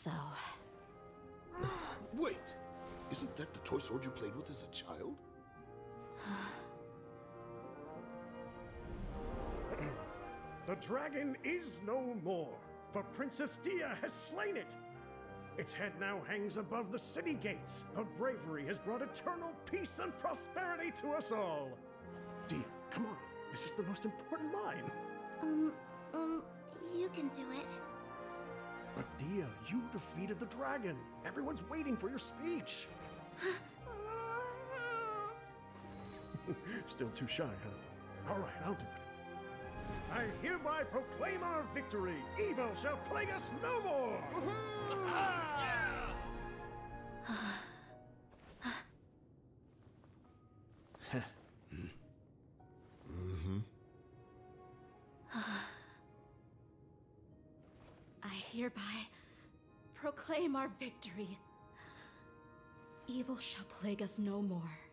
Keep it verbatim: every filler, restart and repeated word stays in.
so. Wait! Isn't that the toy sword you played with as a child? The dragon is no more, for Princess Dehya has slain it. Its head now hangs above the city gates. Her bravery has brought eternal peace and prosperity to us all. Dehya, come on. This is the most important line. Um, um, you can do it. But Dehya, you defeated the dragon. Everyone's waiting for your speech. Still too shy, huh? All right, I'll do it. I hereby proclaim our victory. Evil shall plague us no more. Mm-hmm. I hereby proclaim our victory. Evil shall plague us no more.